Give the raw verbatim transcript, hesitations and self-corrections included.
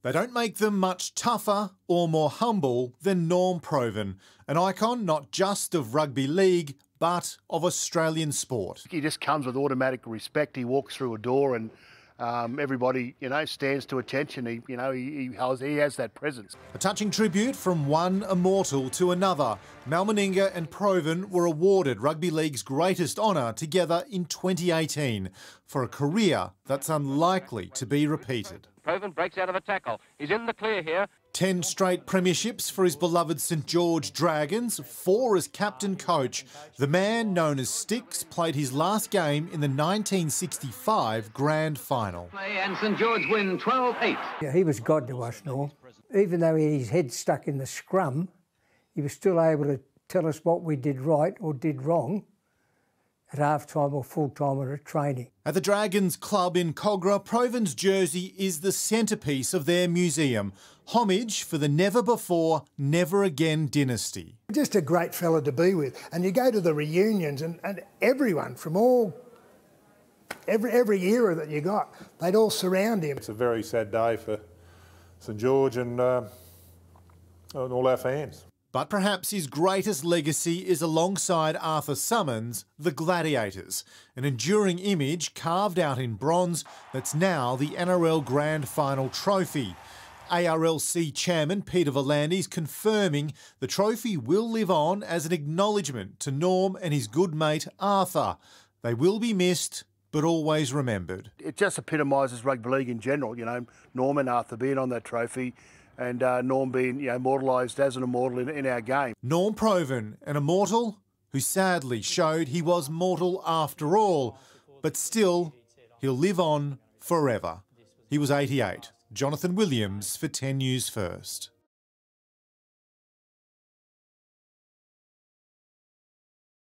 They don't make them much tougher or more humble than Norm Provan, an icon not just of rugby league, but of Australian sport. He just comes with automatic respect. He walks through a door and um, everybody, you know, stands to attention. He, you know, he, he, has, he has that presence. A touching tribute from one immortal to another. Mal Meninga and Provan were awarded Rugby League's greatest honour together in twenty eighteen for a career that's unlikely to be repeated. Provan breaks out of a tackle. He's in the clear here. Ten straight premierships for his beloved St George Dragons, four as captain-coach. The man known as Sticks played his last game in the nineteen sixty-five Grand Final. And St George win twelve eight. Yeah, he was God to us, Norm. Even though he had his head stuck in the scrum, he was still able to tell us what we did right or did wrong at half-time or full-time or at training. At the Dragons Club in Cogra, Provan's jersey is the centrepiece of their museum. Homage for the never-before, never-again dynasty. Just a great fella to be with. And you go to the reunions and, and everyone from all, every, every era that you got, they'd all surround him. It's a very sad day for St George and, uh, and all our fans. But perhaps his greatest legacy is alongside Arthur Summons, the Gladiators, an enduring image carved out in bronze that's now the N R L Grand Final trophy. A R L C Chairman Peter V'landys confirming the trophy will live on as an acknowledgement to Norm and his good mate Arthur. They will be missed, but always remembered. It just epitomises rugby league in general, you know, Norm and Arthur being on that trophy, and uh, Norm being, you know, immortalised as an immortal in, in our game. Norm Provan, an immortal who sadly showed he was mortal after all, but still, he'll live on forever. He was eighty-eight. Jonathan Williams for ten News First.